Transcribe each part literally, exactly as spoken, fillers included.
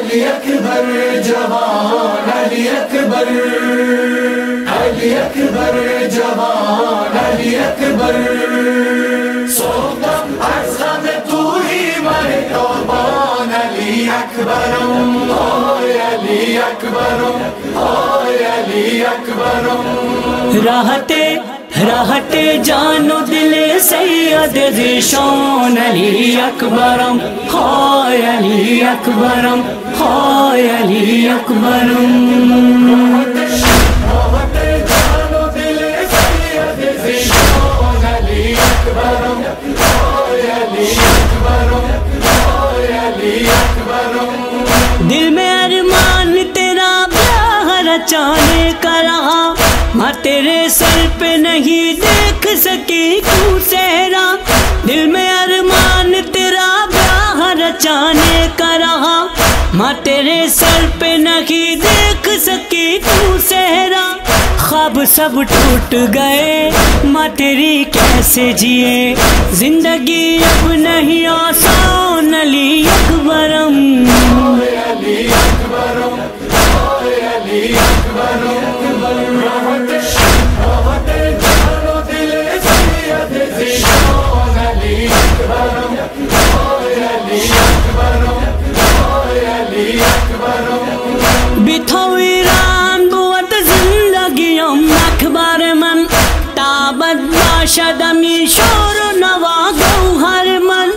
علی اکبر جوان علی اکبر، علی اکبر جوان علی اکبر، صبح از غم توهی مه قربان علی اکبرم، آی علی اکبرم، آی علی اکبرم. راحتے راحتے جانو دل سید ذیشان علی اکبرم، ہائے علی اکبرم، ہائے علی اکبرم. راحتے جانو دل سید ذیشان علی اکبرم، آی علی اکبرم، آی علی اکبرم. دل میں ارمان تیرا بیاہ رچانے کا رہا، ماں تیرے سر پہ نہیں دیکھ سکی کیوں صحرا. دل میں ارمان تیرا بیاہ رچانے کا رہا، ماں تیرے سر پہ نہیں دیکھ سکی کیوں صحرا. خواب سب ٹوٹ گئے، ماں تیری کیسے جیے، زندگی اب نہیں آسان علی اکبرم. آی علی اکبرم، آی علی اکبرم. راحتے راحتے جانو دل سید ذیشان علی اکبرم، آی علی اکبرم، آی علی اکبرم. بیتویران بود زندگیم اکبر من، تابد باشد امی شور و نوا گوهر من.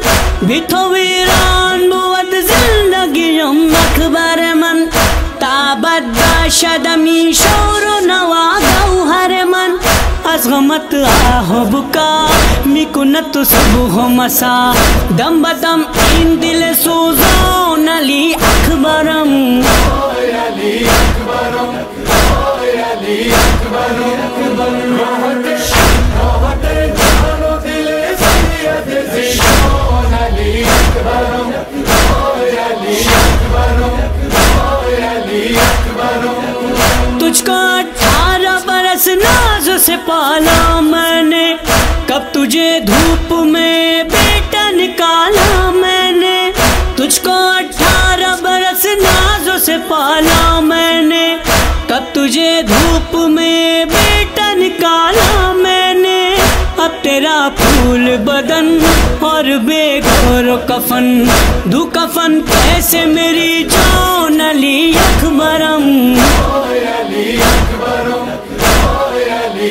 بیتویران بود زندگیم اکبر من، تابد باشد امی شور و نوا گوهر من. از غمت آه و بکا میکند صبح و مسا، دم بدم این دل سوزان علی اکبرم. آی علی اکبرم، آی علی اکبرم. راحتے راحتے جانو دل سید ذیشان علی اکبرم، آی علی اکبرم، آی علی اکبرم. تجھ کو اٹھارہ برس ناز سے پالا میں نے، کب تجھے دھوپ میں بیٹا نکالا میں نے. تجھ کو اٹھارہ برس ناز سے پالا میں نے، کب تجھے دھوپ میں بیٹا نکالا میں نے. اب تیرا پھول بدن اور بے گور کفن، دو کفن کیسے میری جان علی اکبرم. آی علی اکبرم، آی علی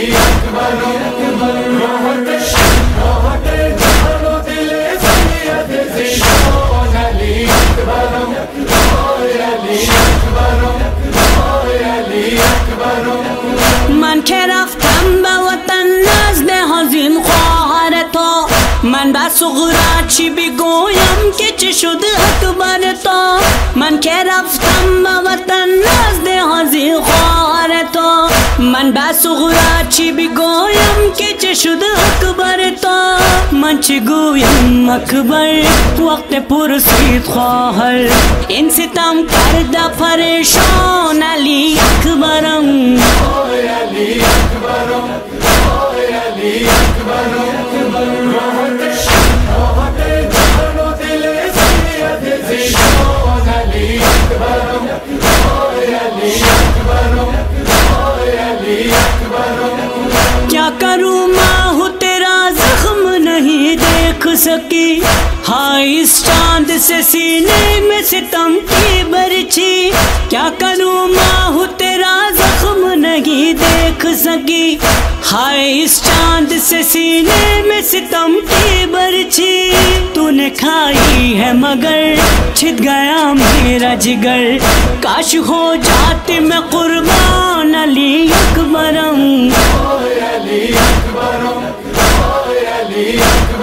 اکبرم. راحتے راحتے جانو دل سید ذیشان علی اکبرم، آی علی اکبرم، آی علی اکبرم. من که رفتم به وطن نزد حزین خواهر تو، من به صغرا چی بگویم که چه شد اکبر تو. من که رفتم به وطن نزد حزین خواهر تو، من به صغرا چی بگویم که چه شد اکبر تو. من چه گویم اکبر وقت پرسید خواهر، این ستم کرده پریشان علی اکبرم. آی علی اکبرم، آی علی اکبرم. راحتے راحتے جانو دل سید ذیشان علی اکبرم، آی علی اکبرم، آی علی اکبرم. کیا کروں ماں ہوں تیرا زخم نہیں دیکھ سکی، ہائی اس چاند سے سینے میں ستم کی برچھی. کیا کروں ماں ہوں تیرا زخم نہیں دیکھ سکی، ہائے اس چاند سے سینے میں ستم کی برچھی. تو نے کھائی ہے مگر چھت گیا میرا جگر، کاش ہو جاتی میں قربان علی اکبرم. آی علی اکبرم، آی علی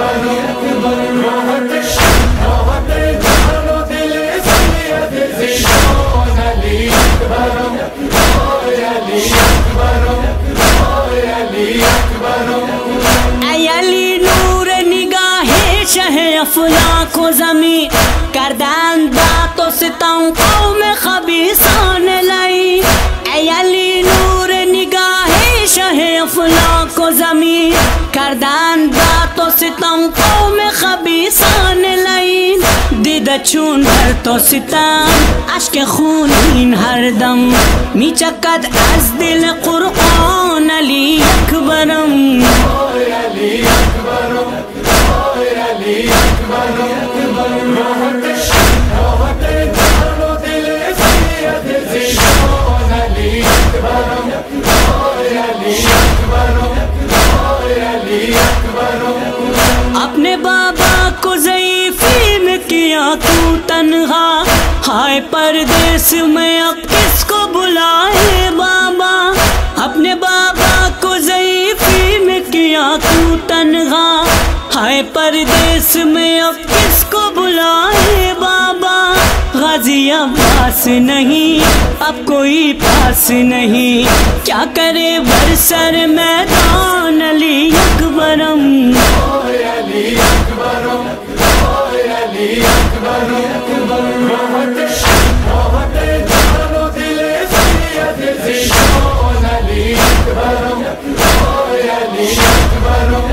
اکبرم. راحتے راحتے جانو دل سید ذیشان علی اکبرم، آی علی اکبرم، آی علی اکبرم. ای علی نور نگاہ شہ افلاک و زمین، کردند بات و ستم قوم خبیثان لائی. ای علی نور نگاہ شہ افلاک و زمین، کردند بات و ستم قوم خبیثان لائی. دچون بر تو ستم اشک خونین هر دم میچکد از دل قرآن علی اکبرم علی اکبرم علی اکبرم راحت راحت جان و دل سید زیشان علی اکبرم علی اکبرم علی اکبرم اپنے بابا کو ضعیفی میں کیا تو تنہا ہائے پردیس میں اب کس کو بلائے بابا اپنے بابا کو ضعیفی میں کیا تو تنہا ہائے پردیس میں اب کس کو بلائے بابا غازی عباس نہیں اب کوئی پاس نہیں کیا کرے برسر میدان علی اکبرم علی اکبرم علی اکبرم راحت راحت جان و دل سید زیشان علی اکبرم علی اکبرم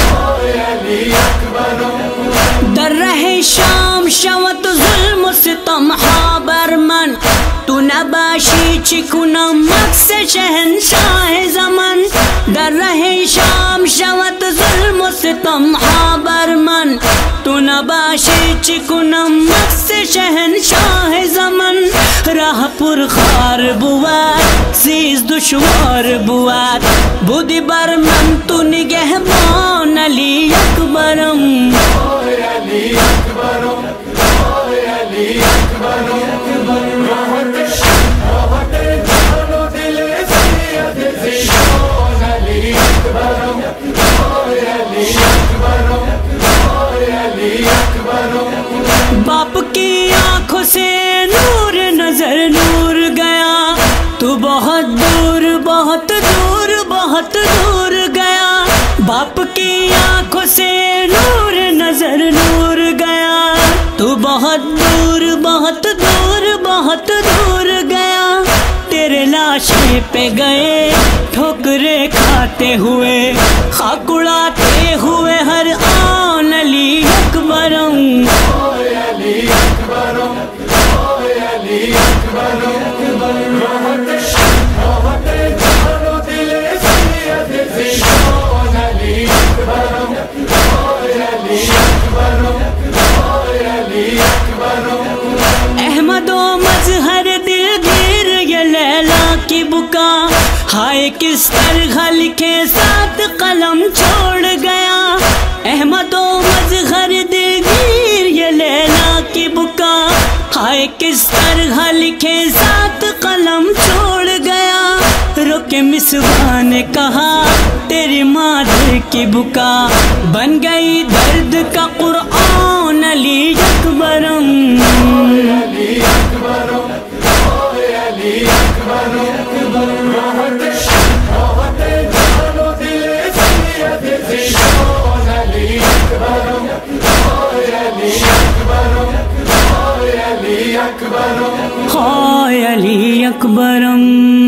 علی اکبرم در رہ شام شوت ظلم و ستم ها بر من تو نباشی چی کنم مقص شہنشاہ زمن در رہ شام شوت ظلم و ستم ها بر من تو نباشی چی کنم مقص شہنشاہ زمن راہ پر خار بود زیز دشوار بود بودی بر من تو نگہبان علی اکبرم علی اکبرم علی اکبرم راحت راحت جان و دل سید زیشان علی اکبرم علی اکبرم علی اکبرم باپ کی آنکھوں سے نور نظر نور گیا تو بہت دور بہت دور بہت دور گیا باپ کی آنکھوں سے نور نظر نور گیا تو بہت دور بہت دور بہت دور گیا تیرے لاشے پہ گئے ٹھوکرے کھاتے ہوئے خاک اڑاتے ہوئے ہر آن علی اکبرم علی اکبرم علی اکبرم راحت راحت جان و دل سید زیشان علی اکبرم علی اکبرم علی اکبرم احمد و مظہر دلگیر یہ لیلا کی بکا ہائے کس طرح لکھے ساتھ قلم چھوڑ گیا احمد و مظہر دلگیر یہ لیلا کی بکا ہائے کس طرح لکھے ساتھ قلم چھوڑ گیا رک مصباح نے کہا تیری مادر کی بکا بن گئی درد کا قرآن علی اکبرم علی اکبرم علی اکبرم راحت راحت جان و دل سید زیشان علی اکبرم علی اکبرم علی اکبرم ہائے علی اکبرم